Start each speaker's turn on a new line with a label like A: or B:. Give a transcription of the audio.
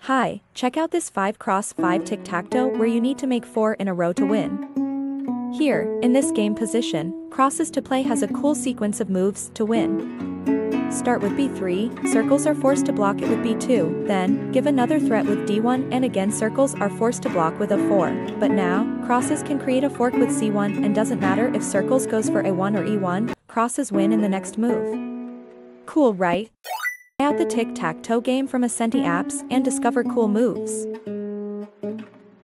A: Hi, check out this 5x5 tic-tac-toe where you need to make 4 in a row to win. Here, in this game position, crosses to play has a cool sequence of moves to win. Start with B3, circles are forced to block it with B2, then, give another threat with D1 and again circles are forced to block with A4, but now, crosses can create a fork with C1 and doesn't matter if circles goes for A1 or E1, crosses win in the next move. Cool, right? Try out the tic-tac-toe game from Ascenti apps and discover cool moves.